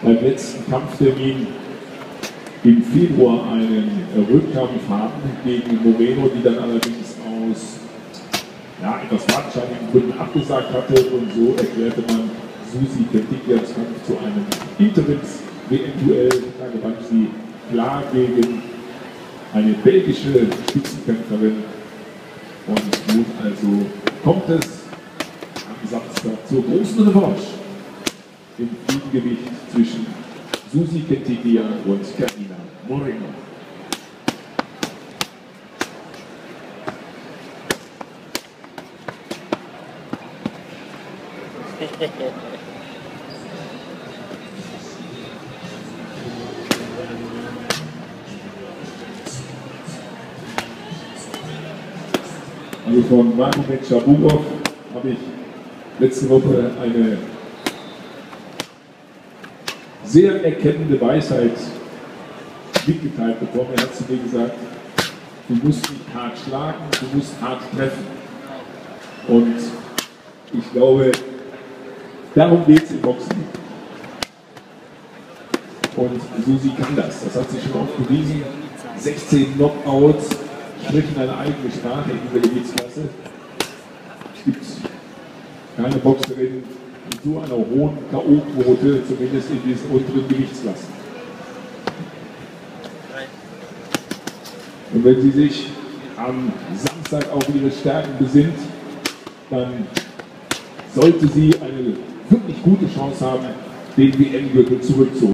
beim letzten Kampftermin im Februar einen Rückkampf haben gegen Moreno, die dann allerdings aus etwas fadenscheinigen Gründen abgesagt hatte, und so erklärte man Susi Kentiklians Kampf zu einem Interims-WM-Duell. Da gewann sie klar gegen eine belgische Spitzenkämpferin, und nun also kommt es am Samstag zur großen Revanche im Fliegengewicht zwischen Susi Kentiklian und Karina Moreno. Also von Magomed Shabugov habe ich letzte Woche eine sehr erkennende Weisheit mitgeteilt bekommen. Er hat zu mir gesagt, du musst nicht hart schlagen, du musst hart treffen. Und ich glaube, darum geht es im Boxen. Und Susi kann das. Das hat sie schon oft bewiesen. 16 Knockouts sprechen eine eigene Sprache in dieser Gewichtsklasse. Es gibt keine Boxerin mit so einer hohen K.O.-Quote, zumindest in diesen unteren Gewichtsklassen. Und wenn sie sich am Samstag auf ihre Stärken besinnt, dann sollte sie eine wirklich gute Chance haben, den WM-Gürtel zurückzuholen.